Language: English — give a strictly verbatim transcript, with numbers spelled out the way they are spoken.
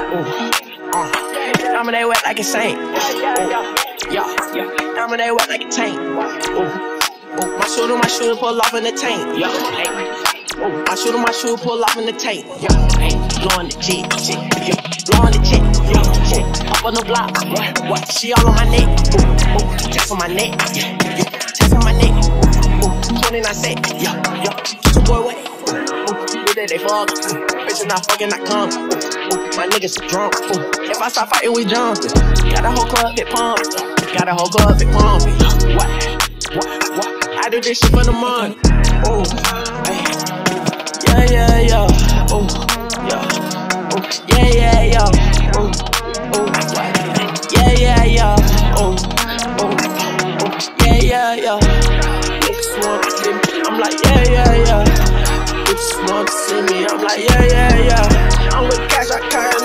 Ooh, uh, I'm in they wet like a saint. Yeah, yeah, I'm in they wet like a tank. Ooh, ooh, my shooter, my shooter pull off in the tank. Yeah, hey. Ooh, my shooter, my shooter pull off in the tank. Yeah, hey, blowing the G, G, yeah, blowing the G, yeah, yeah. Up on the block, what, what? She all on my neck. Ooh, ooh, text on my neck. Yeah, yeah, text on my neck. Ooh, twenty-nine set. Yeah, yeah, get your boy wet. Ooh, they they fuck. Bitch, not fucking, I come. Ooh, ooh, my niggas are drunk. Ooh, if I start fighting, we jumping. Got a whole club get pumped. Got a whole club get pumping. What? What? What? I do this shit for the money. Ooh, hey. Yeah, yeah, yeah. Ooh, yeah. Ooh, yeah, yeah, yeah. Ooh, ooh, yeah, yeah, yeah. Ooh, ooh, ooh, yeah, yeah, yeah. Niggas want to see me. I'm like, yeah, yeah, yeah. Bitches want to see me, I'm like, yeah, yeah, yeah. I'm with cash, I can't